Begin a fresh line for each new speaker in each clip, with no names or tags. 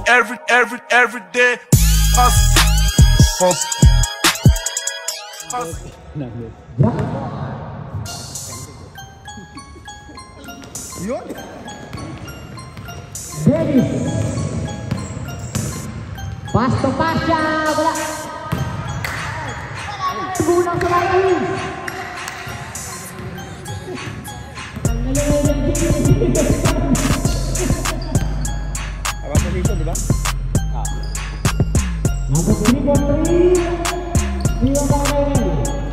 every day. Hustle.
Yun.
Dennis. Pass to Pasha. Wala. Gulang sa lain.
Apa posisi, di ba?
Number 3 for 3. Leo Moreno.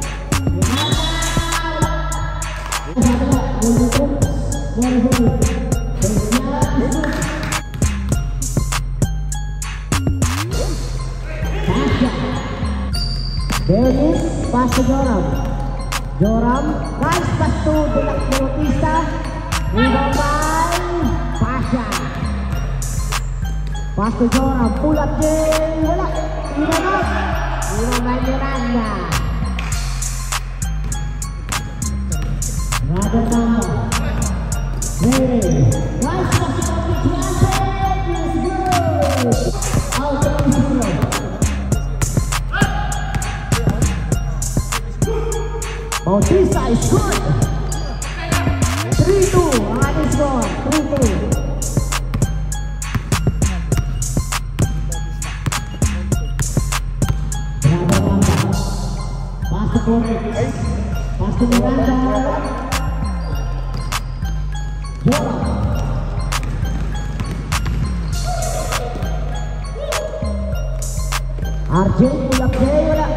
Dennis, pass to Joram. Joram, nice pass to Delak Bautista. Rebound by Pasha. Pass to Joram, pull up Jay. Wala, Iranot. Rebound by Miranda. Another number. Hey, nice pass to Bautista. Yes, good. Out of the zero. Bautista is good. 3-2 ang ating score. 3-2. Bravo Mamba. Pass to Corey. Pass to Miranda. Joram. RJ pulak Jay. Wala.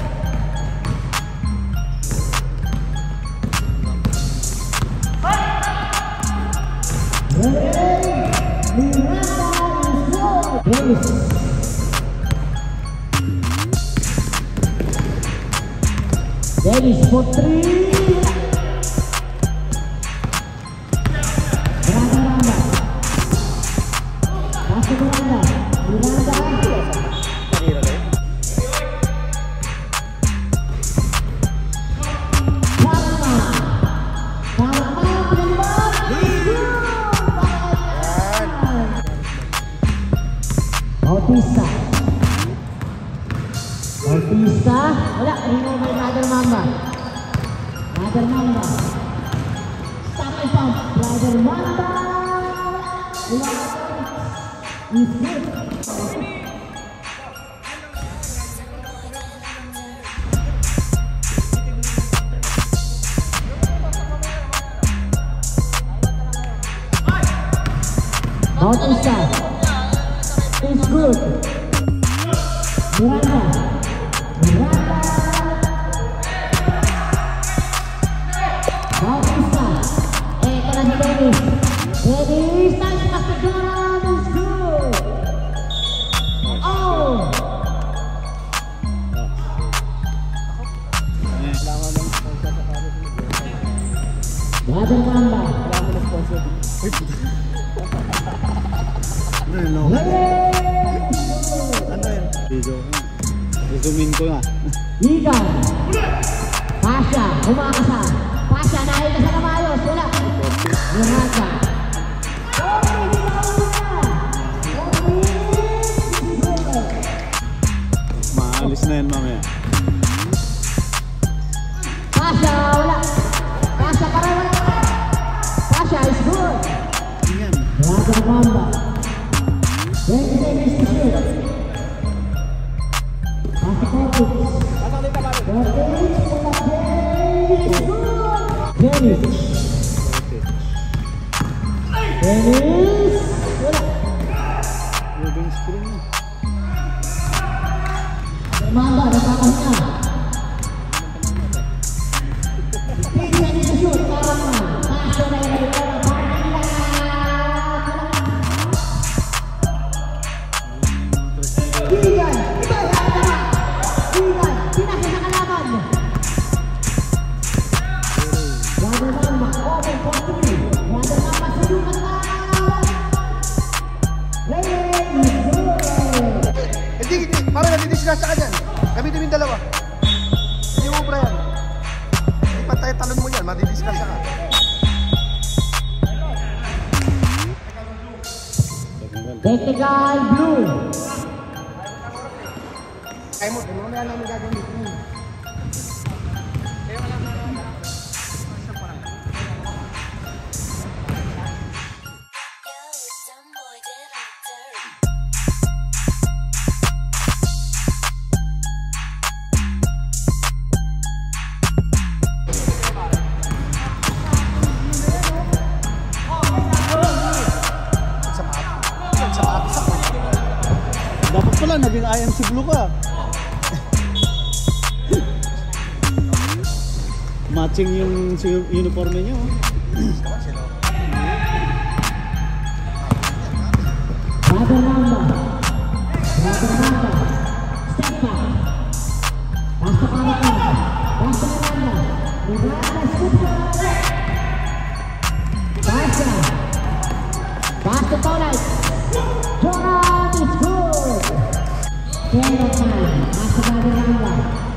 Dennis for 3. Miranda Randa. Pass to Miranda. Miranda. Bautista. Bautista. Wala, remove by Brother Mamba. Brother Mamba. Stop and pump. Brother Mamba. Is good. Bautista. Is good. Miranda. Miranda. Bautista. Kena si Dennis. Dennis. Nice pass to Joram. Is good. Oh. Brother Mamba.
Ano yun? Video. I-zoom ko nga.
Igan. Pasha. Umakasa. Pasha. Nahil ka sa namayos. Wala. Miranda.
Maalis na yan mamaya.
Pasha. Wala. Pasha para wala. Pasha is good. Brother Mamba. Dennis to shoot. Pass to Corpus. Dennis. Dennis.
Moving screen.
Mamba, natakas na. Dennis to shoot. Pasha na yun.
Parang nadidisgrasya ka dyan. Gamitin mo yung dalawa. Hindi mo ubra yan. Hindi pa tayo talon mo yan. Madidisgrasya ka.
Technical blue.
Kaya mo, mamaya namin gagawin.
Dapat pala naging IMC Blue ka. Matching yung uniform niyo.
Brother Mamba. Brother Mamba. Step back. Basta Parapan. Basta Mamba. Ibrahim Super. Basta. Basta Paulay. Joran is good. Kaya man. Basta Brother Mamba.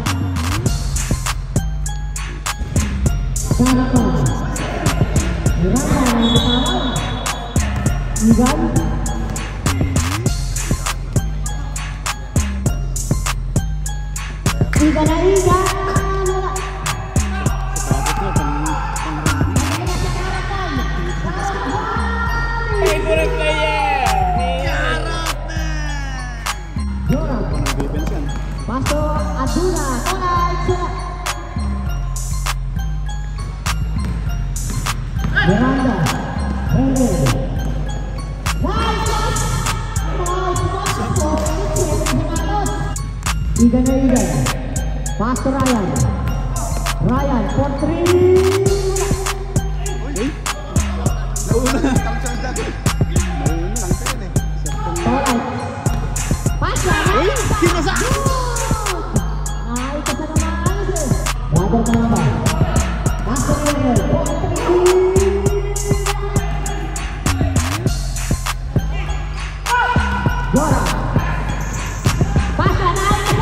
Parapan. Ibrahim ang tawag. Igan. Iga na Iga!
Favorite player!
Joran. Paso Aduna. Alright! Miranda. Henry. Iga na Iga. Pass to Ryan. Ryan for 3. Alright. Pass na. Ay, kasanamaan siya. Brother Mamba. Pass to Ryan for 3. Joran. Pass na.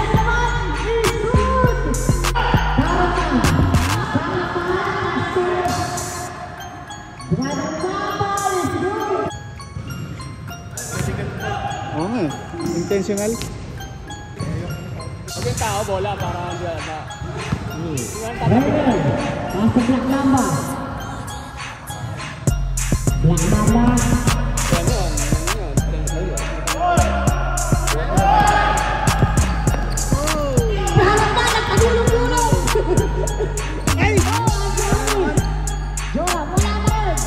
Oo nga. Intentional.
Huwag yung tao, bola para hindi alata.
Raymond, pasok Black Mamba. Black Mamba. Parang ba, nagpagulong-gulong. Ay! Joran, wala na rin.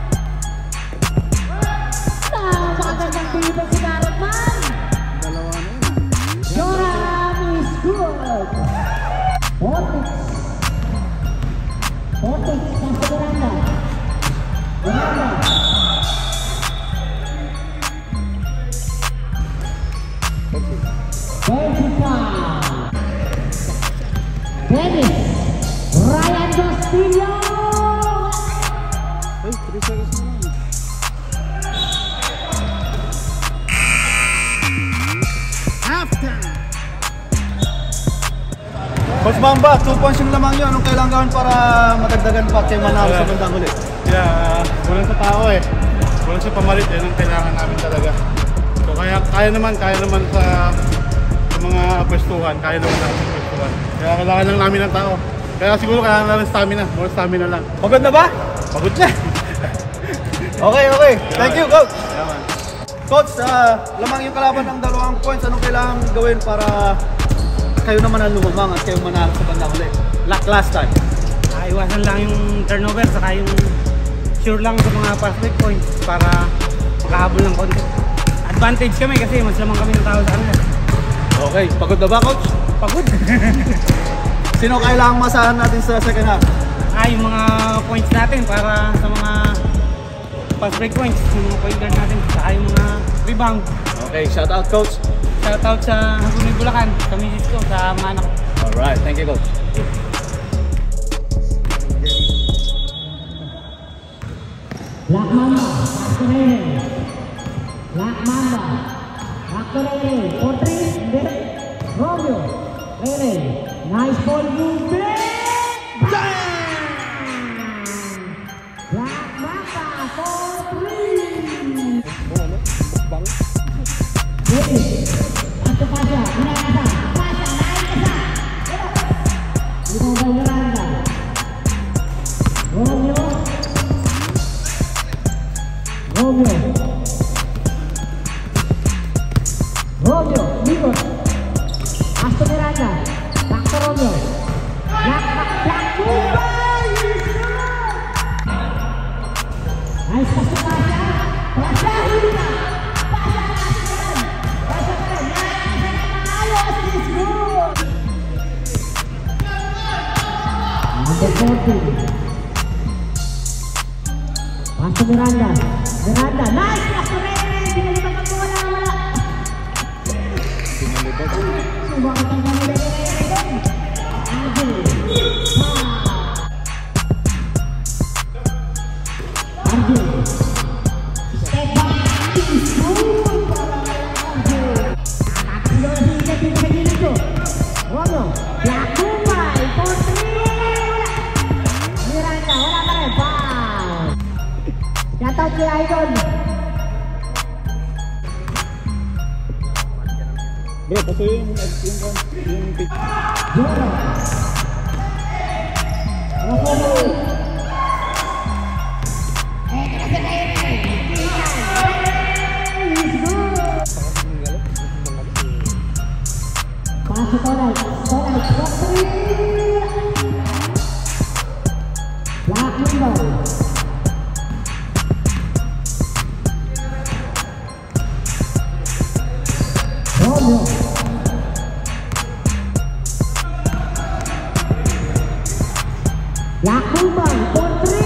Napakagandang pilipan si Garrett man.
Dalawa na yun.
Joran is good. Ortiz. Ortiz, nasa Miranda. Miranda. Dennis. Ryan Castillo.
Ay, 3 seconds na lang. Halftime! Coach Mamba, 2 points yung lamang yun. Anong kailangan gawin para madagdagan pa kayo manalo sa bandang ulit?
Walang sa tao eh. Walang sa pamalit eh. Ang kailangan namin talaga. So kaya naman sa mga pwestuhan. Kaya naman namin sa pwestuhan. Kaya kailangan lang namin ng tao. Kaya siguro kailangan namin stamina. More stamina lang.
Pagod na ba?
Pagod na.
Okay. Thank you, Coach.
Yaman.
Coach, lamang yung kalaban ng 2 points. Anong kailangan gawin para kayo naman ang lumamang at kayo manalo sa bandang ulit? Like last time.
Iwasan lang yung turnover, saka yung sure lang sa mga fast break points para makahabol ng konti. Advantage kami kasi mas lamang kami ng tao sa kanila.
Okay, pagod na ba, Coach?
Pagod!
Sino kailangang masahan natin sa second half?
Yung mga points natin para sa mga fast break points, yung mga point guard natin, saka yung mga rebound.
Okay, shout out, Coach.
Shoutout sa Hagunay Bulacan, sa misis ko, sa mga anak.
Alright, thank you, Coach.
Black Mamba, back to Rene. Black Mamba, back to Rene. For 3, Derek. Romeo. Rene. Nice ball movement. Bang! Black Mamba for 3. Dennis. Masuk Pasha. Miranda. Pasha naik ke sana. Immobile Miranda. Romeo. Libur. Masuk Miranda. Back to Romeo. Black. Nice masuk Pasha. Pasha Hilda. Pasha keren. Ayo good. Number 40. Masuk Miranda. Nice masuk Rene. Pinalipat ang bola. Wala. Subukan ang Rene. Jatuh ke Idol.
Bro, pasok yung pick.
Pasok Donald. Black Nimble. Romeo. Black Nimble. Putri.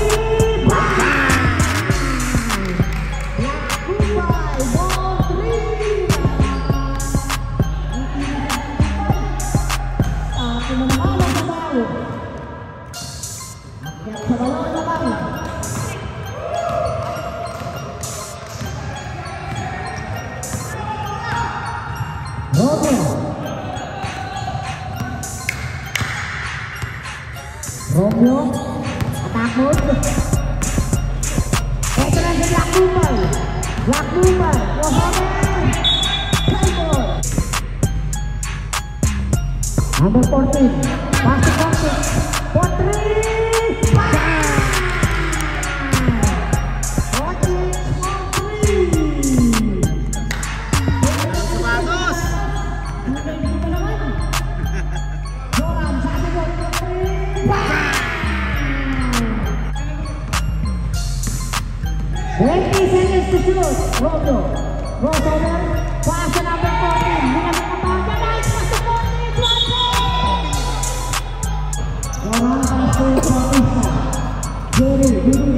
Romeo attack mode. Veteran Black Nimble. Number 14. Masuk Putri. Romeo, crossover, pasa number 14, binasa ka pa, nice, masuk 14, orang pasok Bautista, Jerry,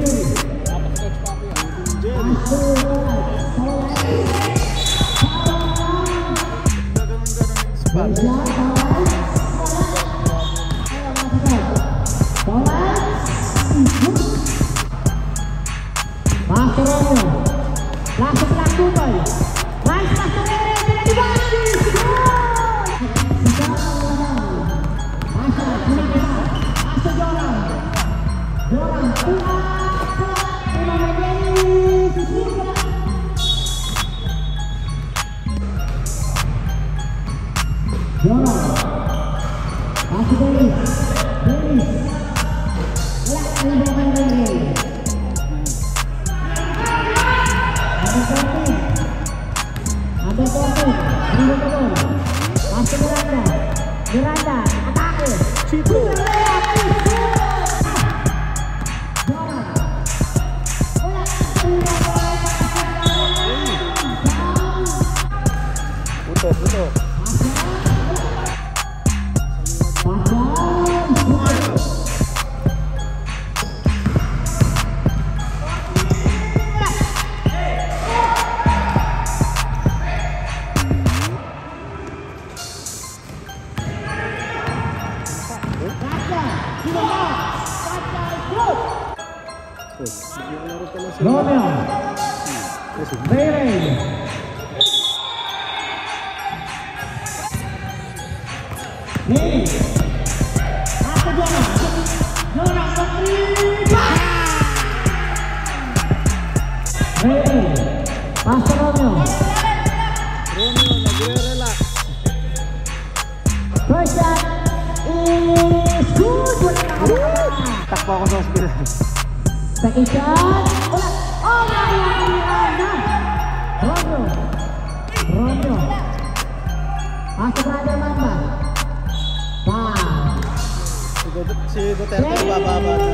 masuk Romeo. Langsung Black Nimble. Nice masuk Rene. Tidak dibalik. Masuk Joram. Masuk Dennis. Masuk Miranda, atake. Cipro. Puto. Romeo. Ray. Masuk Joram. Ray. Pasok Romeo.
pa ako sa hospital.
Second shot. Wala. Oh, nakakalimutan na. Romeo. Pasok Brother Mamba. Wow.
Si Duterte bababa na.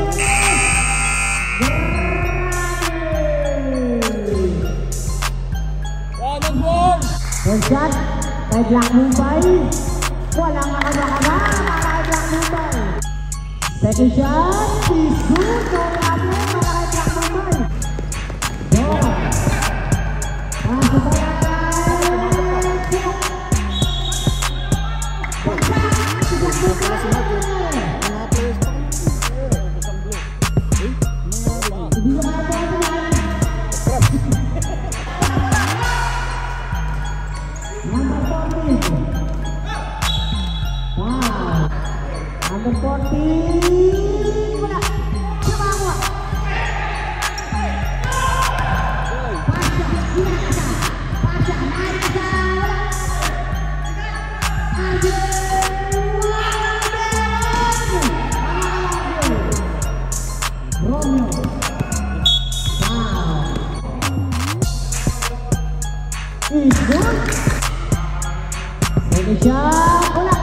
Third shot. Kay Black Mumbai. Walang makabakaba. Kay Black Mumbai. Second shot. Ishoot. Wala mo. Kay Black Mumbai. Go. Pasok ba yan? Number 14. Wala. Sumawa. Pasya. Naisa. Romeo. Wow. Ishoot. Indonesia. Wala.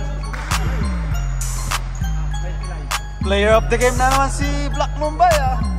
Player of the game na naman si Black Mumbai ah.